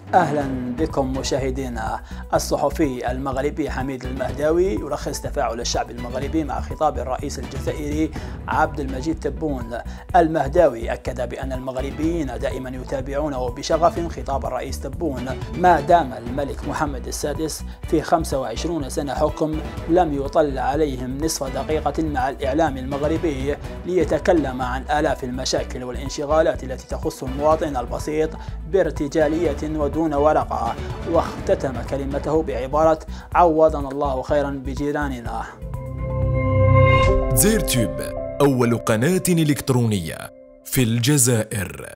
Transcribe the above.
أهلا بكم مشاهدينا. الصحفي المغربي حميد المهداوي يلخص تفاعل الشعب المغربي مع خطاب الرئيس الجزائري عبد المجيد تبون. المهداوي أكد بأن المغربيين دائما يتابعونه بشغف خطاب الرئيس تبون ما دام الملك محمد السادس في 25 سنة حكم لم يطل عليهم نصف دقيقة مع الإعلام المغربي ليتكلم عن آلاف المشاكل والانشغالات التي تخص المواطن البسيط بارتجالية ودون ورقة. واختتم كلمته بعبارة عوضنا الله خيرا بجيراننا. زيرتيوب أول قناة إلكترونية في الجزائر.